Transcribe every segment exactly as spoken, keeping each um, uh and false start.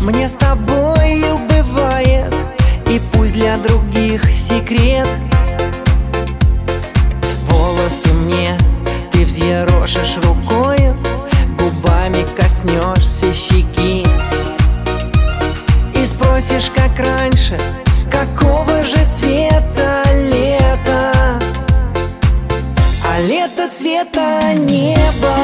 Мне с тобою бывает, и пусть для других секрет. Волосы мне ты взъерошишь рукою, губами коснешься щеки и спросишь, как раньше, какого же цвета лето. А лето цвета неба,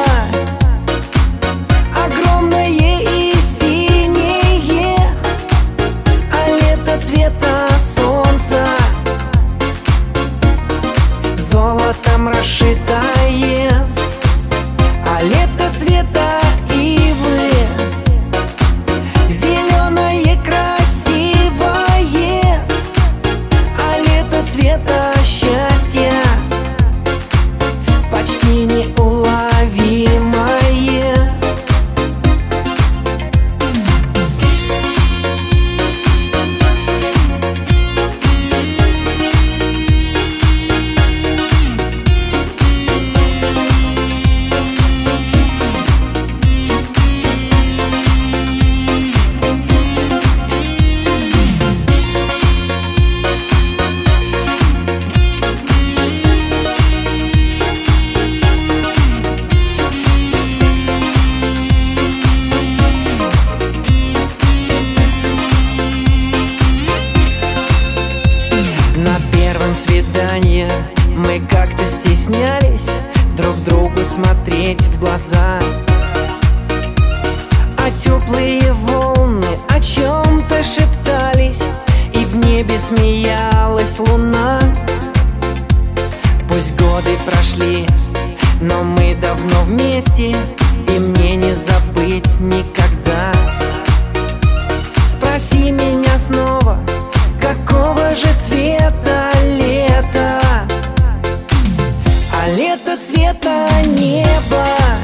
огромное и синее, а лето цвета солнца, золотом расшитое, а лето цвета ивы, зеленое красивое, а лето цвета счастья, почти неуловимое. Свидания мы как-то стеснялись друг другу смотреть в глаза, а теплые волны о чем-то шептались, и в небе смеялась луна. Пусть годы прошли, но мы давно вместе, и мне не забыть никогда. Спроси меня снова, какого же цвета лето? А лето цвета неба,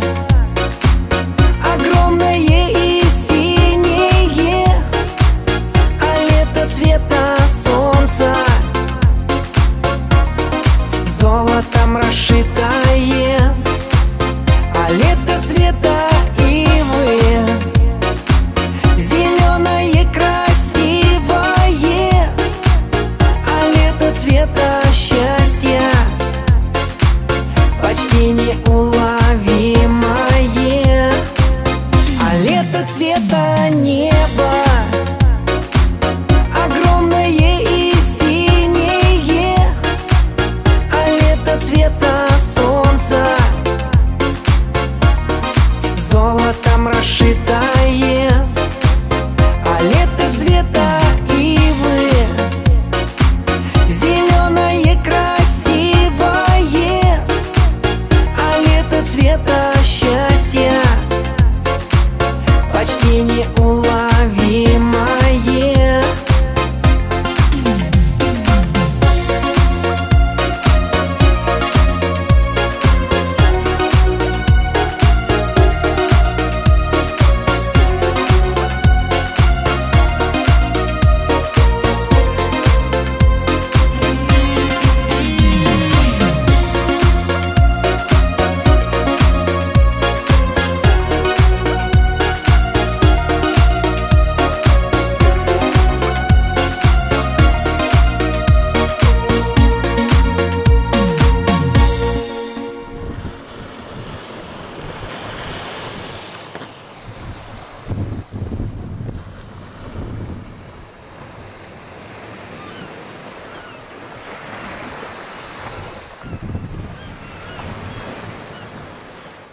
огромное и синее, а лето цвета солнца, золотом расшитое, а лето цвета ивы, зеленое красивое, а лето цвета счастья, почти неуловимое, а лето цвета неба, огромное и синее, а лето цвета солнца, золотом расшитое, а лето цвета ивы, зеленое красивое, а лето цвета счастья, почти неуловимое.